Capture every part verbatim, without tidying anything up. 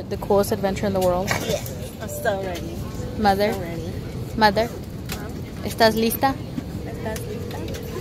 for the coolest adventure in the world? Yeah, I'm so ready. Mother? So ready. Mother? Mom, ¿Estás lista? ¿estás lista?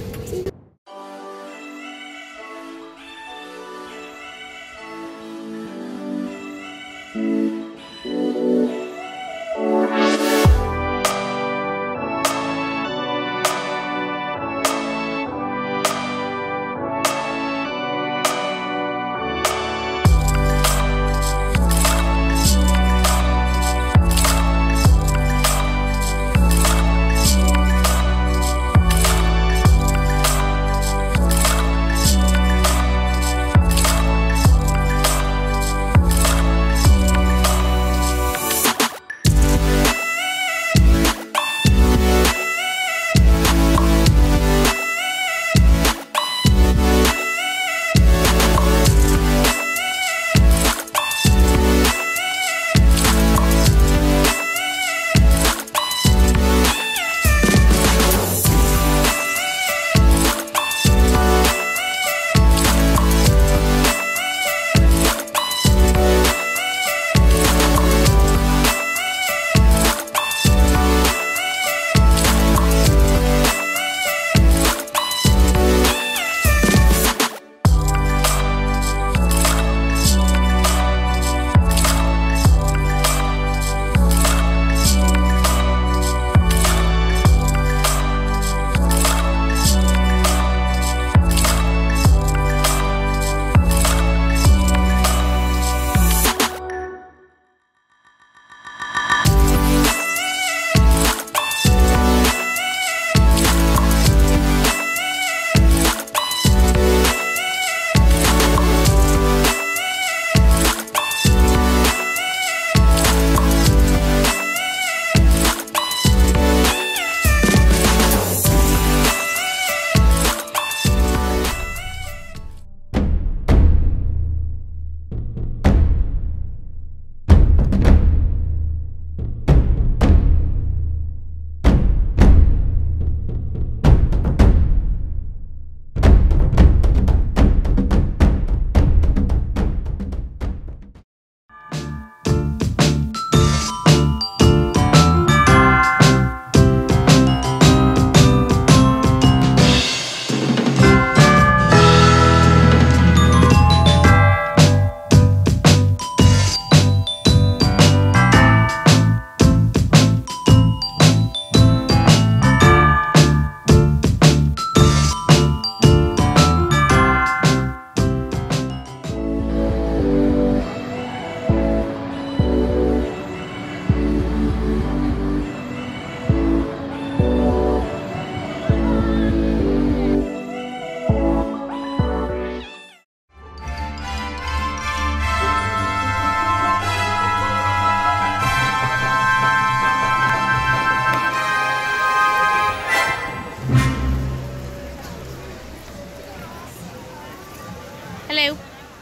Hello.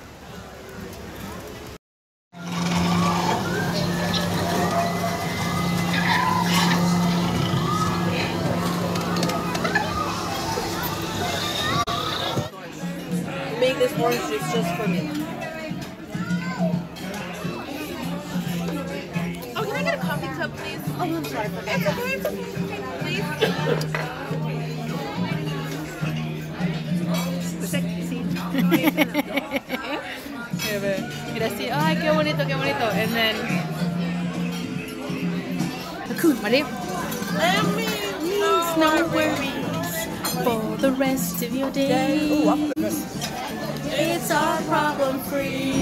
Make this orange juice just for me. Oh, can I get a coffee cup, please? Oh, I'm sorry for that. It's okay, it's okay. Please. Gracias. Ay, qué bonito, qué bonito. And then, Maria. Means no worries for the rest of your day. It's all problem free.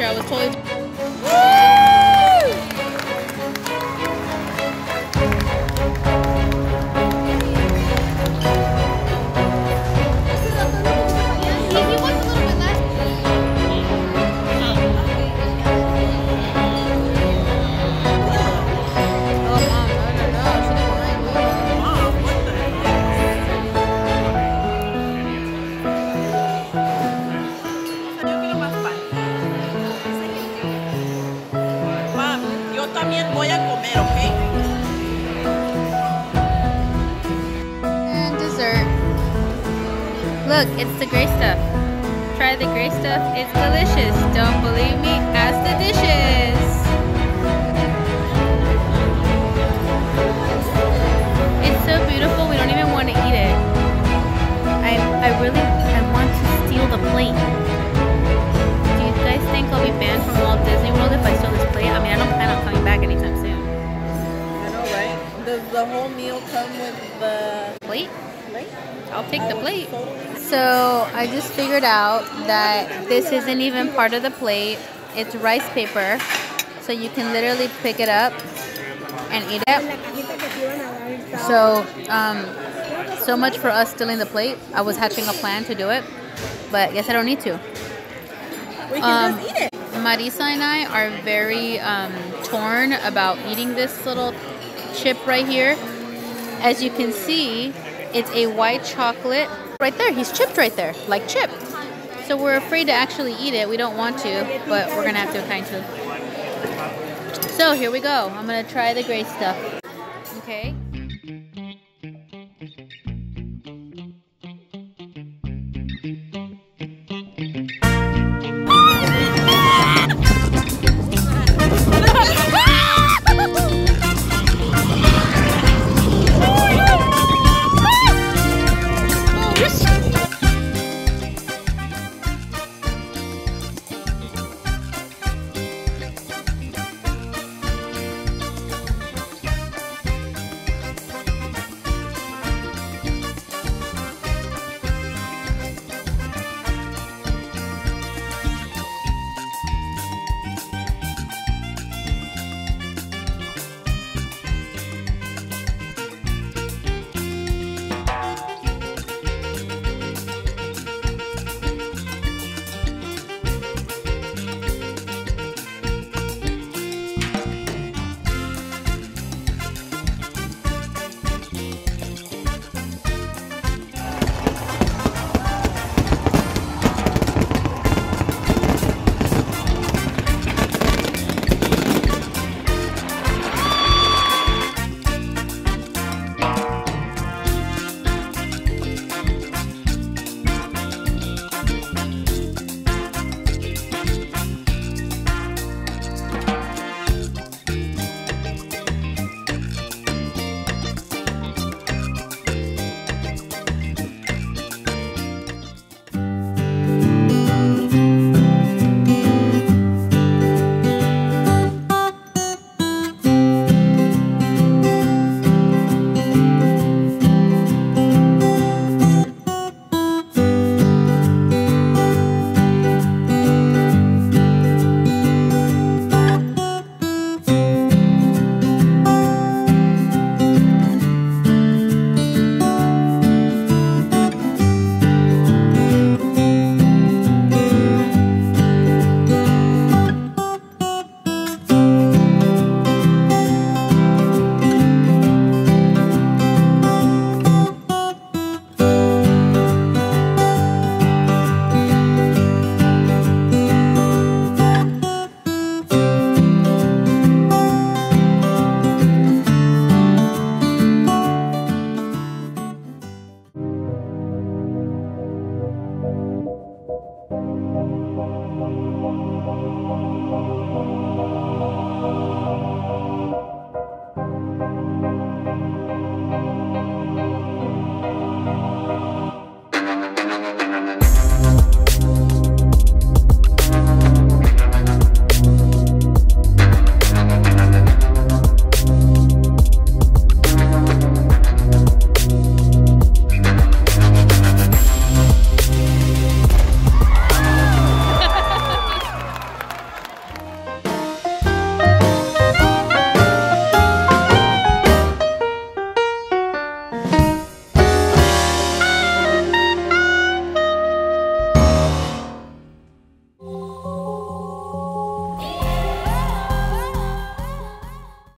picture. I was totally. Yo quiero más pan. Mam, yo también voy a comer, ¿ok? And dessert. Look, it's the gray stuff. Try the gray stuff. It's delicious. Don't believe me? Ask the dishes. It's so beautiful. We don't even want to eat it. I I really I want to steal the plate. Do you guys think I'll be banned from Walt Disney World if I steal this plate? I mean, I don't plan on coming back anytime soon. I know, right? Does the whole meal come with the Plate? plate? I'll take I the would plate. totally- So I just figured out that this isn't even part of the plate. It's rice paper. So you can literally pick it up and eat it. So, um, so much for us stealing the plate. I was hatching a plan to do it, but guess I don't need to. We can Um, just eat it. Marisa and I are very um, torn about eating this little chip right here. As you can see, it's a white chocolate. Right there, he's chipped right there, like Chip. So we're afraid to actually eat it. We don't want to, but we're gonna have to kind of. So here we go. I'm gonna try the gray stuff. Okay.